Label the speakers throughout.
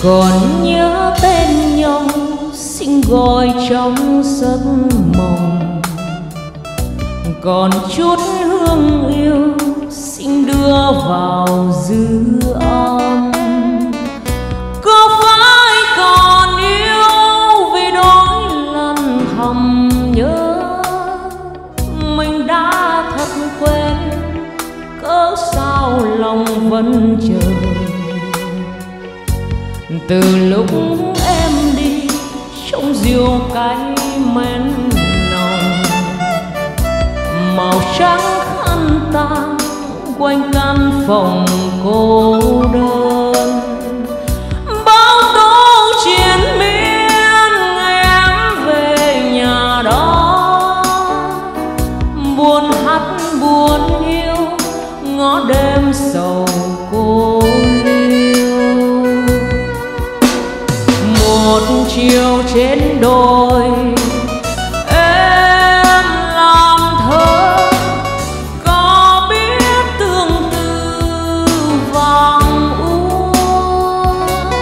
Speaker 1: Còn nhớ tên nhau xin gọi trong giấc mộng, còn chút hương yêu xin đưa vào dư âm. Có phải còn yêu vì đôi lần thầm nhớ mình đã thật quên, cớ sao lòng vẫn chờ. Từ lúc em đi trong rượu cay men nồng, màu trắng khăn tang quanh căn phòng cô đơn. Bao tố triền miên ngày em về nhà đó, buồn hát buồn yêu ngõ đêm sầu cô liêu. Một chiều trên đồi em làm thơ, có biết tương tư vàng úa,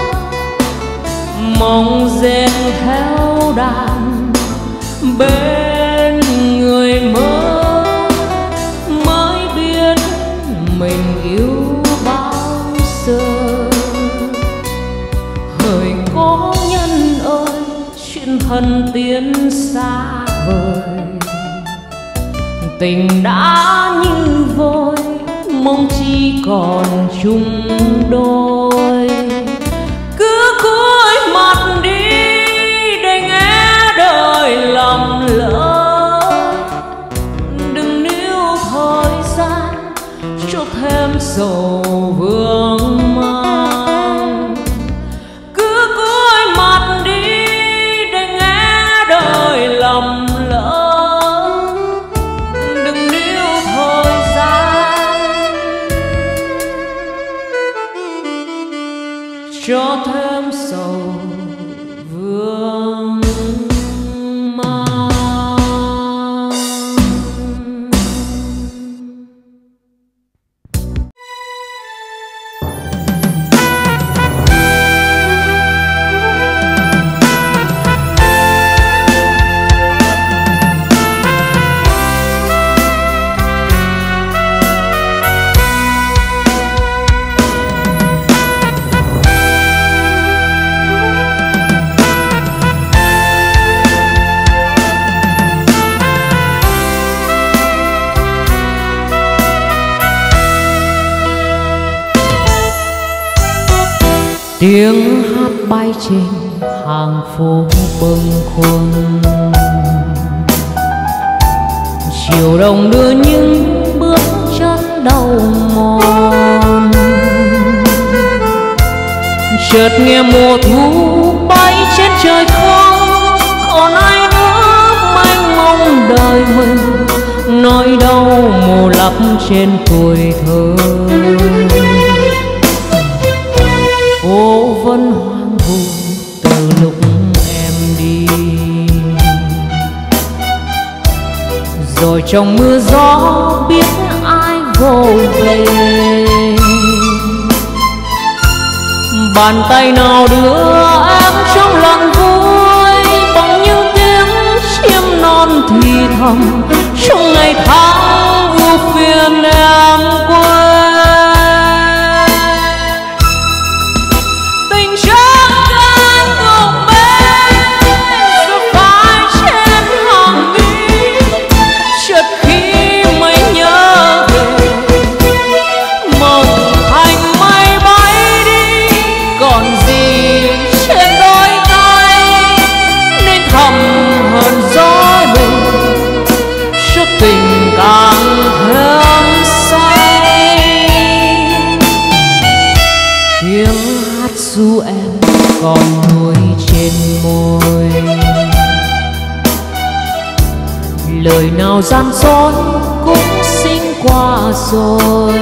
Speaker 1: mong dệt theo đàn bên người mơ, mới biết mình yêu bao giờ. Hỡi cố nhân ơi, chuyện thần tiên xa vời, tình đã như vôi mong chi còn chung đôi. Cứ cúi mặt đi để nghe đời lầm lỡ, đừng níu thời gian cho thêm sầu vương mang. Cứ cúi mặt đi để nghe đời lầm lỡ, đừng níu thời gian cho thêm sầu vương mang. Tiếng hát bay trên hàng phố bâng khuâng, chiều đông đưa những bước chân đầu mòn. Chợt nghe mùa thu bay trên trời không, còn ai nữa mênh mông đời mình, nỗi đau mù lấp trên tuổi thơ. Phố vẫn hoang vu từ lúc em đi, rồi trong mưa gió biết ai vô về. Bàn tay nào đưa em trong lần vui, bằng những tiếng chim non thì thầm trong ngày tháng ưu phiền em quên. Dù em còn nuối trên môi, lời nào gian dối cũng sinh qua rồi,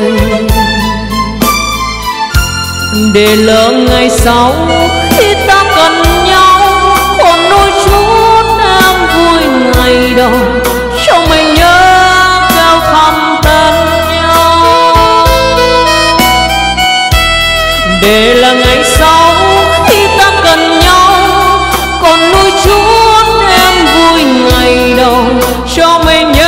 Speaker 1: để lỡ ngày sau khi ta cần nhau, còn đôi chút em vui ngày đầu cho mình nhớ kêu thăm tên nhau. Để là ngày sau khi gần nhau, còn nuôi chút em vui ngày đầu cho mê nhau.